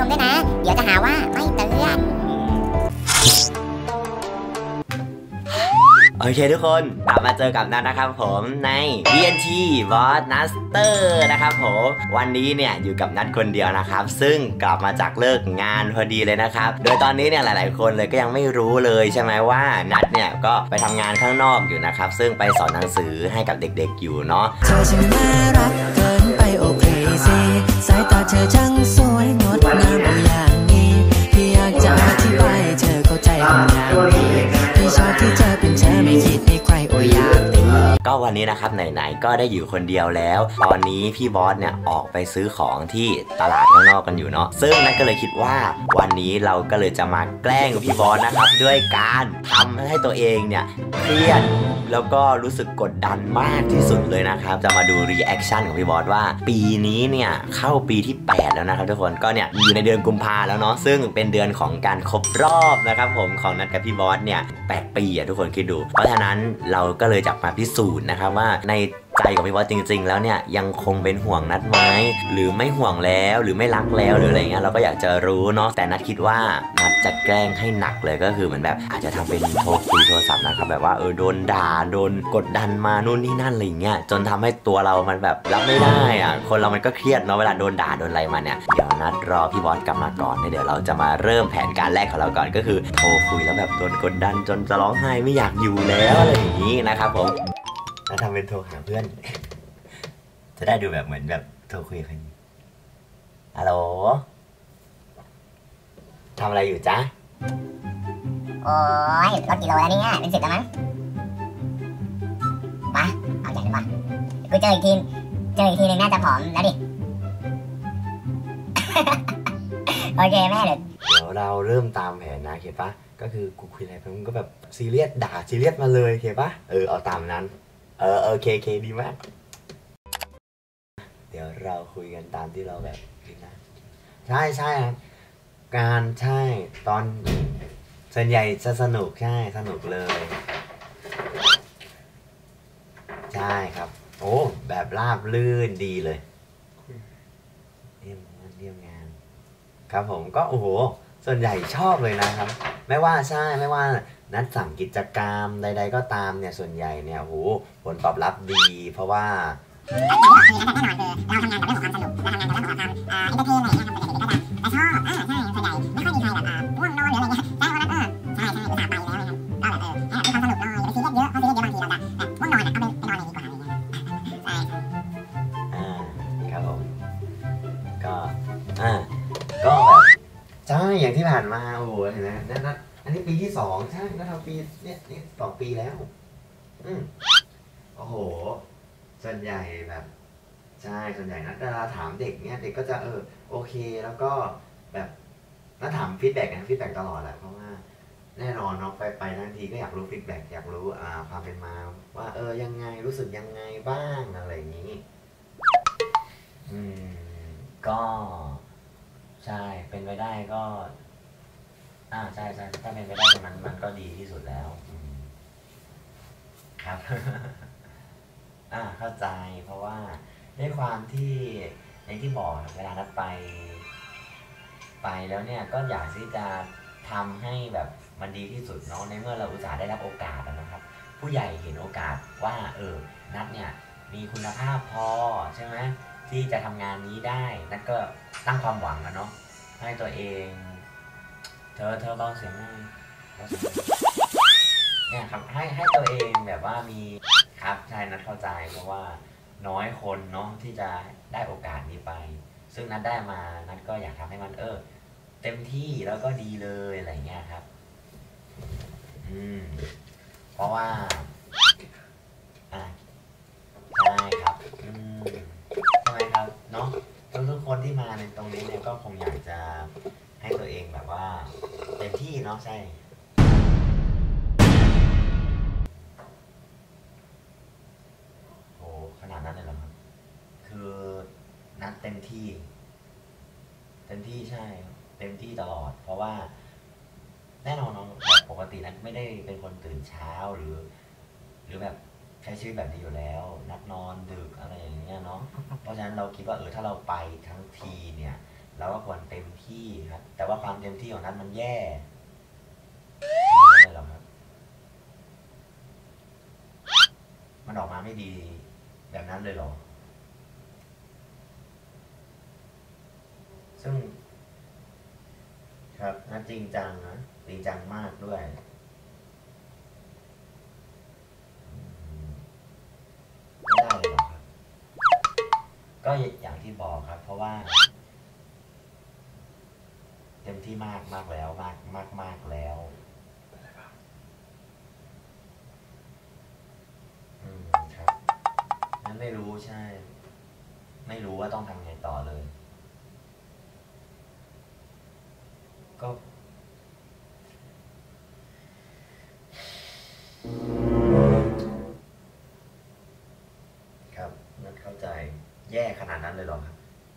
มด้วยนะเดี๋ยวจะหาว่าไม่เตือนโอเคทุกคนกลับมาเจอกับนัทนะครับผมใน BNT Boss Master นะครับผมวันนี้เนี่ยอยู่กับนัทคนเดียวนะครับซึ่งกลับมาจากเลิกงานพอดีเลยนะครับโดยตอนนี้เนี่ยหลายๆคนเลยก็ยังไม่รู้เลยใช่ไหมว่านัทเนี่ยก็ไปทำงานข้างนอกอยู่นะครับซึ่งไปสอนหนังสือให้กับเด็กๆอยู่เนาะเธอช่างน่ารักเกินไปโอเคสิสายตาเธอช่างสวยงดงามเอาอย่างนี้พี่อยากจะอธิบายเธอเข้าใจคนงามดีพี่ชอบที่เธอเป็นเธอไม่คิดให้ใครโอ้ยอยากตีก็วันนี้นะครับไหนๆก็ได้อยู่คนเดียวแล้วตอนนี้พี่บอสเนี่ยออกไปซื้อของที่ตลาดข้างนอกกันอยู่เนาะซึ่งนัทก็เลยคิดว่าวันนี้เราก็เลยจะมาแกล้งพี่บอสนะครับด้วยการทำให้ตัวเองเนี่ยเครียดแล้วก็รู้สึกกดดันมากที่สุดเลยนะครับจะมาดูรีแอคชั่นของพี่บอสว่าปีนี้เนี่ยเข้าปีที่8แล้วนะครับทุกคนก็เนี่ยอยู่ในเดือนกุมภาแล้วเนาะซึ่งเป็นเดือนของการครบรอบนะครับผมของนัทกับพี่บอสเนี่ย8 ปีทุกคนคิดดูเพราะฉะนั้นเราก็เลยจะมาพิสูจน์นะครับว่าในใจของพี่บอสจริงๆแล้วเนี่ยยังคงเป็นห่วงนัทไหมหรือไม่ห่วงแล้วหรือไม่รักแล้วหรืออะไรเงี้ยเราก็อยากจะรู้เนาะแต่นัทคิดว่านัทจะแกล้งให้หนักเลยก็คือเหมือนแบบอาจจะทำเป็นโทรคุยโทรศัพท์นะครับแบบว่าโดนด่าโดนกดดันมานู่นนี่นั่นอะไรเงี้ยจนทำให้ตัวเรามันแบบรับไม่ได้อ่ะคนเรามันก็เครียดเนาะเวลาโดนด่าโดนอะไรมาเนี่ยเดี๋ยวนัทรอพี่บอสกลับมาก่อนเดี๋ยวเราจะมาเริ่มแผนการแรกของเราก่อนก็คือโทรคุยแล้วแบบโดนกดดันจนจะร้องไห้ไม่อยากอยู่แล้วอะไรอย่างนี้นะครับผมแล้วทำเป็นโทรหาเพื่อนจะได้ดูแบบเหมือนแบบโทรคุยกับคนฮัลโหลทำอะไรอยู่จ๊ะโอ้ยลดกิโลแล้วเนี่ยเป็น10แล้วมั้งมาเอาใจดีกว่ากูเจออีกทีนึงน่าจะผอมแล้วดิ โอเคแม่เดี๋ยวเราเริ่มตามแผนนะเข้าปะก็คือกูคุยอะไรไปมึงก็แบบซีเรียสด่าซีเรียสมาเลยเข้าปะเอาตามนั้นโอเคดีมากเดี๋ยวเราคุยกันตามที่เราแบบนี้นะใช่ครับการใช่ตอนส่วนใหญ่จะสนุกใช่สนุกเลยใช่ครับโอ้แบบราบลื่นดีเลยเรียมงานครับผมก็โอ้โหส่วนใหญ่ชอบเลยนะครับไม่ว่านัดสั่งกิจกรรมใดๆก็ตามเนี่ยส่วนใหญ่เนี่ยโอ้โหผลตอบรับดีเพราะว่าเราทำงานกับเรื่องของความสนุกเราทำงานกับเรื่องของความเอนเตอร์เทนอะไรอย่างเงี้ยครับส่วนใหญ่ก็จะชอบใช่ส่วนใหญ่ไม่ค่อยมีใครแบบง่วงนอนหรืออะไรเงี้ยใช่วันนั้นใช่อุตส่าห์ไปแล้วนะครับก็แบบให้ความสนุกหน่อยอย่าไปซีเรียสเยอะเพราะซีเรียสเยอะบางทีเราจะแบบง่วงนอนก็ไปนอนอย่างนี้กว่าอะไรเงี้ยใช่ครับผมก็แบบใช่อย่างที่ผ่านมาโอ้โหเห็นไหมนั่นอันนี้ปีที่2ใช่ก็ทำปีเนี่ย2 ปีแล้วโอ้โหส่วนใหญ่แบบใช่ส่วนใหญ่นะเวลาถามเด็กเนี่ยเด็กก็จะโอเคแล้วก็แบบถ้าถามฟีดแบ็กตลอดแหละเพราะว่าแน่นอนเนาะไปทันทีก็อยากรู้ฟีดแบ็กอยากรู้ความเป็นมาว่ายังไงรู้สึกยังไงบ้างอะไรอย่างนี้ก็ใช่เป็นไปได้ก็ใช่ถ้าเป็นไปได้ตรงนั้นมันก็ดีที่สุดแล้วครับ เข้าใจเพราะว่าด้วยความที่อย่างที่บอกเวลานัดไปแล้วเนี่ยก็อยากที่จะทำให้แบบมันดีที่สุดเนาะในเมื่อเราอุตส่าห์ได้รับโอกาสนะครับผู้ใหญ่เห็นโอกาสว่านัดเนี่ยมีคุณภาพพอใช่ไหมที่จะทำงานนี้ได้นัดก็ตั้งความหวังเนาะให้ตัวเองเธอเบาเสียงหน่อยเนี่ยครับให้ตัวเองแบบว่ามีครับใช่นัดเข้าใจเพราะว่าน้อยคนเนาะที่จะได้โอกาสนี้ไปซึ่งนัดได้มานัดก็อยากทำให้มันเต็มที่แล้วก็ดีเลยอะไรเงี้ยครับเพราะว่าใช่ครับใช่ไหมครับเนาะทุกคนที่มาในตรงนี้เนี่ยก็คงอยากจะให้ตัวเองแบบว่าเต็มที่เนาะใช่ขนาดนั้นเลยเหรอครับคือนัดเต็มที่ใช่เต็มที่ตลอดเพราะว่าแน่นอนแบบปกตินัดไม่ได้เป็นคนตื่นเช้าหรือแบบใช้ชีวิตแบบนี้อยู่แล้วนัดนอนดึกอะไรอย่างเงี้ยเนาะเพราะฉะนั้นเราคิดว่าถ้าเราไปทั้งทีเนี่ยเราเราก็ควรเต็มที่ครับแต่ว่าความเต็มที่ของนัทมันแย่ไม่เลยหรอกครับมันออกมาไม่ดีแบบนั้นเลยเหรอซึ่งครับนัทจริงจังนะจริงจังมากด้วยไม่ได้เลยหรอกครับก็อย่างที่บอกครับเพราะว่าเต็มที่มากแล้วมากแล้วครับนั้นไม่รู้ใช่ไม่รู้ว่าต้องทำไงต่อเลยก็ครับนัทเข้าใจแย่ขนาดนั้นเลยหรอครับ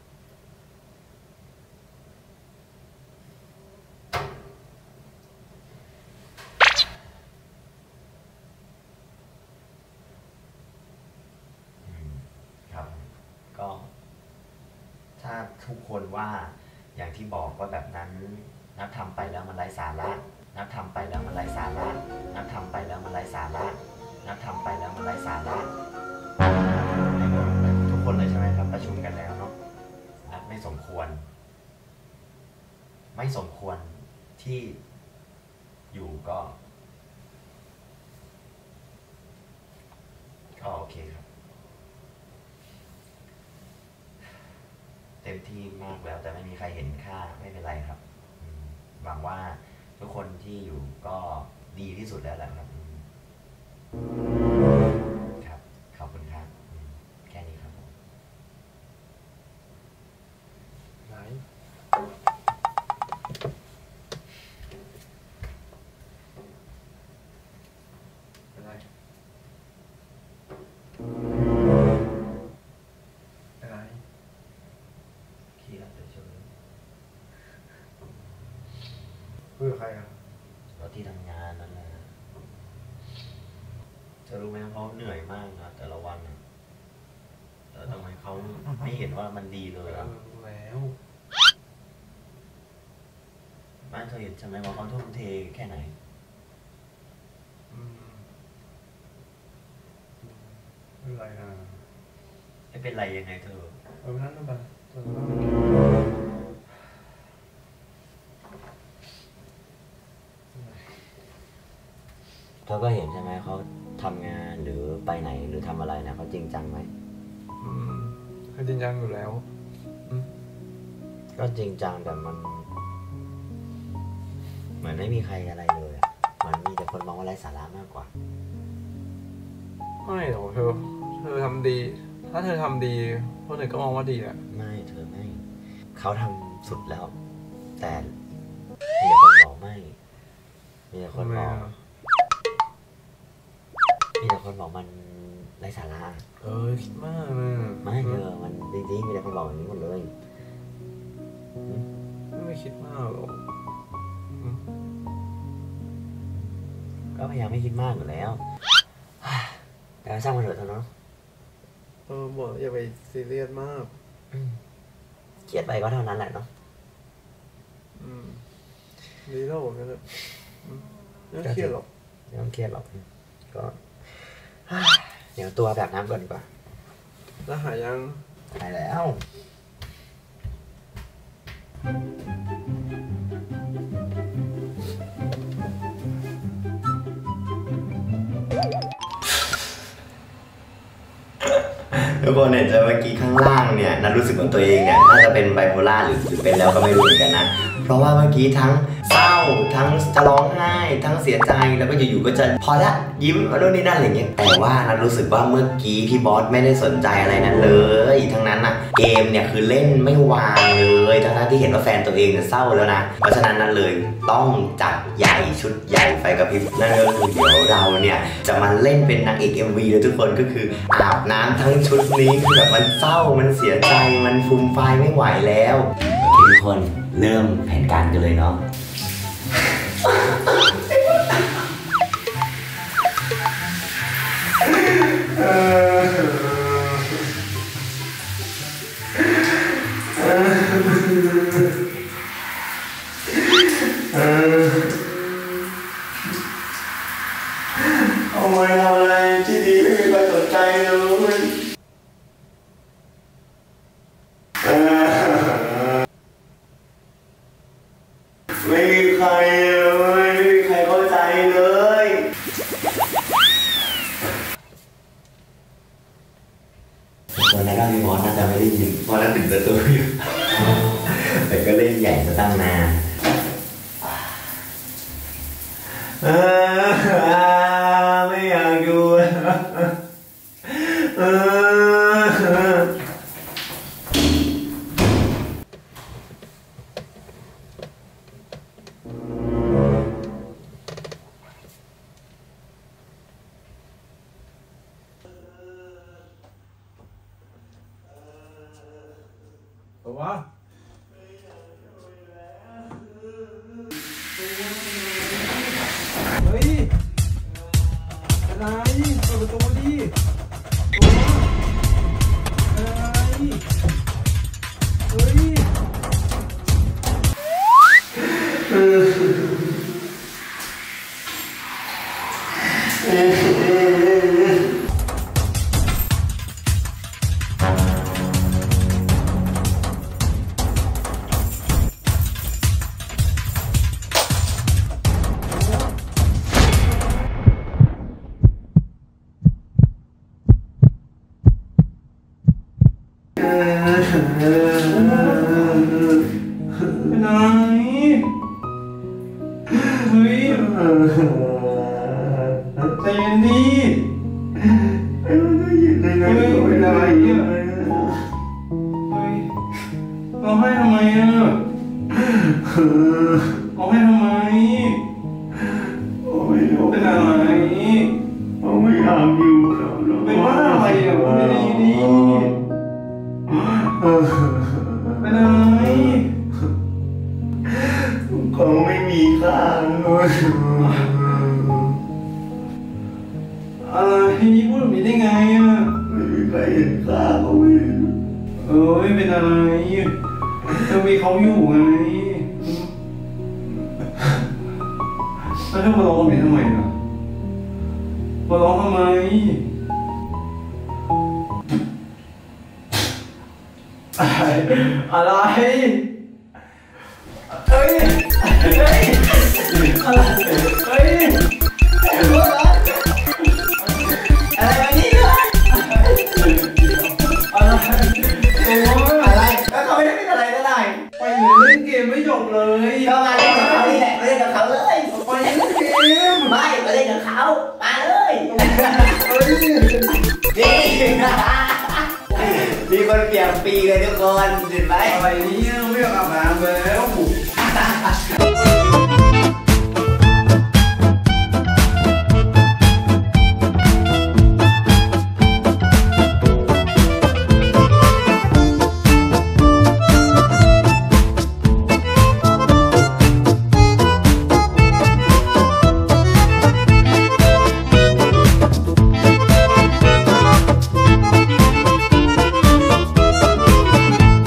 ก็ถ้าทุกคนว่าอย่างที่บอกว่าแบบนั้นนัททำไปแล้วมันไร้สาระนัททำไปแล้วมันไร้สาระนัททำไปแล้วมันไร้สาระนัททำไปแล้วมันไร้สาระทุกคนเลยใช่ไหมครับประชุมกันแล้วเนาะนัทไม่สมควรที่อยู่ก็โอเคครับเต็มที่มากแล้วแต่ไม่มีใครเห็นค่าไม่เป็นไรครับหวังว่าทุกคนที่อยู่ก็ดีที่สุดแล้วแหละครับครับขอบคุณครับแค่นี้ครับผมไหนอะไรคุยกับใครอ่ะก็ที่ทำงานนั่นแหละจะรู้ไหมเขาเหนื่อยมากนะแต่ละวันแต่ทำไมเขาไม่เห็นว่ามันดีเลยอ่ะแล้วบ้านเธอเห็นใช่ไหมว่าเขาทุ่มเทแค่ไหนไม่เป็นไรนะไม่เป็นไรยังไงเธอนั่นนั่นไปเธอก็เห็นใช่ไหมเขาทำงานหรือไปไหนหรือทำอะไรนะเขาจริงจังไหมเขาจริงจังอยู่แล้วก็จริงจังแต่มันเหมือนไม่มีใครอะไรเลยมันมีแต่คนมองว่าไร้สาระมากกว่าไม่หรอกเธอทำดีถ้าเธอทำดีพวกเธอก็มองว่าดีแหละไม่เธอไม่เขาทำสุดแล้วแต่มีแต่คนบอกไม่มีแต่คนบอกมันไร้สาระคิดมากนะไม่มันจริงๆมีแต่คนบอกอย่างนี้หมดเลยไม่คิดมากหรอกก็พยายามไม่คิดมากอยู่แล้วแต่สร้างมันเถอะเนาะบอกอย่าไปซีเรียสมากเครียดไปก็เท่านั้นแหละเนาะดีแล้วผมเนี่ยไม่เครียดหรอกก็เดี๋ยวตัวแบบน้ำก่อนดีกว่าแล้วหายยังหายแล้วทุกคนเห็นใจเมื่อกี้ข้างล่างเนี่ยนัทรู้สึกว่าตัวเองเนี่ยน่าจะเป็นไบโพล่าหรือเป็นแล้วก็ไม่รู้เหมือนกันนะเพราะว่าเมื่อกี้ทั้งเศร้าทั้งจะร้องไห้ทั้งเสียใจแล้วก็อยู่ๆก็จะพอละยิ้มโน่นนี่นั่นอะไรเงี้ยแต่ว่านัทรู้สึกว่าเมื่อกี้พี่บอสไม่ได้สนใจอะไรนั้นเลยทั้งนั้นอ่ะเกมเนี่ยคือเล่นไม่วางเลยทั้งที่เห็นว่าแฟนตัวเองเนี่ยเศร้าแล้วนะเพราะฉะนั้นนั่นเลยต้องจัดใหญ่ชุดใหญ่ไฟกระพริบนั่นก็คือเดี๋ยวเราเนี่ยจะมาเล่นเป็นนางเอก MV เลยทุกคนก็คืออาบน้ำทั้งชุดนี้คือแบบมันเศร้ามันเสียใจมันฟูมฟายไม่ไหวแล้วโอเคทุกคนเริ่มแผนการกันเลยเนาะไม่มีใครเลยไม่มีใครเข้าใจเลยวันนั้นพี่มอสน่าจะไม่ได้ยินเพราะนั่นถึงประตูอยู่แต่ก็เล่นใหญ่ซะตั้งนานไม่อยากดูตัวเฮ้ยอะไรเปิดประตูดิตัวอะไรเฮ้ยเป็นอะไรเฮ้ยใจเย็นดิเป็นอะไรเนี่ยเฮ้ยร้องไห้ทำไมอ่ะร้องไห้ทำไมเป็นอะไรไม่อยากอยู่เป็นว่าอะไรอ่ะไม่ได้ดีเป็นอะไรคงไม่มีค่าเลยอะไรพูดแบบนี้ได้ไงอ่ะไม่มีใครเห็นค่าเขาไม่เห็นเป็นอะไรยังมีเขาอยู่ไงแล้วจะมาร้องแบบนี้ทำไมอ่ะมาร้องทำไมอะไรเฮ้ยอะไรเฮ้ยอะไรนี่อะไรแล้วเขาไม่ได้เป็นอะไรก็ได้ไปเล่นเกมไม่จบเลยก็มาเล่นกับเขานี่แหละมาเล่นกับเขาเลยไปเล่นเกมไม่มาเล่นกับเขามาเลยนี่มีคนเปลี่ยนปีเลยทุกคนเห็นไหมอะไรนี่ไม่อยากอาบน้ำแล้ว